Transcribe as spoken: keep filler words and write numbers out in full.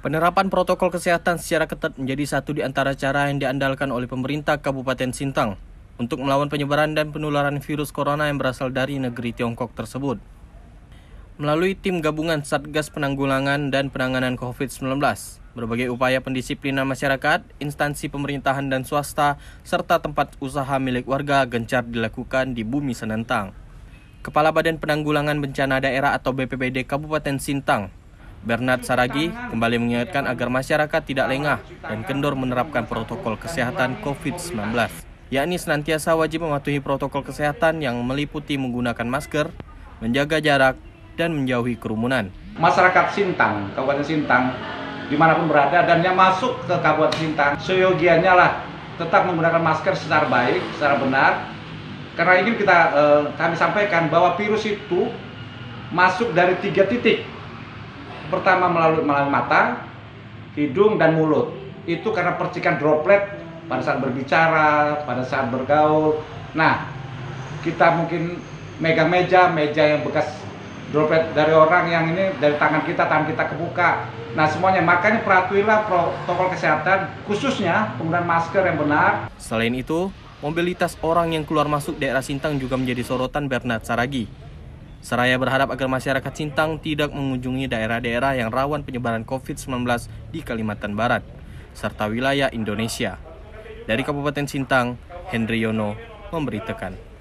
Penerapan protokol kesehatan secara ketat menjadi satu di antara cara yang diandalkan oleh pemerintah Kabupaten Sintang untuk melawan penyebaran dan penularan virus corona yang berasal dari negeri Tiongkok tersebut. Melalui tim gabungan Satgas Penanggulangan dan Penanganan covid sembilan belas, berbagai upaya pendisiplinan masyarakat, instansi pemerintahan dan swasta, serta tempat usaha milik warga gencar dilakukan di bumi Senentang. Kepala Badan Penanggulangan Bencana Daerah atau B P B D Kabupaten Sintang, Bernard Saragi, kembali mengingatkan agar masyarakat tidak lengah dan kendor menerapkan protokol kesehatan covid sembilan belas, yakni senantiasa wajib mematuhi protokol kesehatan yang meliputi menggunakan masker, menjaga jarak, dan menjauhi kerumunan. Masyarakat Sintang, Kabupaten Sintang, dimanapun berada dan yang masuk ke Kabupaten Sintang, seyogianya lah tetap menggunakan masker secara baik, secara benar. Karena ini kita eh, kami sampaikan bahwa virus itu masuk dari tiga titik. Pertama melalui, melalui mata, hidung, dan mulut. Itu karena percikan droplet pada saat berbicara, pada saat bergaul. Nah, kita mungkin megang meja, meja yang bekas droplet dari orang yang ini, dari tangan kita, tangan kita kebuka. Nah semuanya, makanya perhatilah protokol kesehatan, khususnya penggunaan masker yang benar. Selain itu, mobilitas orang yang keluar masuk daerah Sintang juga menjadi sorotan Bernard Saragi. Seraya berharap agar masyarakat Sintang tidak mengunjungi daerah-daerah yang rawan penyebaran covid sembilan belas di Kalimantan Barat, serta wilayah Indonesia. Dari Kabupaten Sintang, Hendri Yono memberitakan.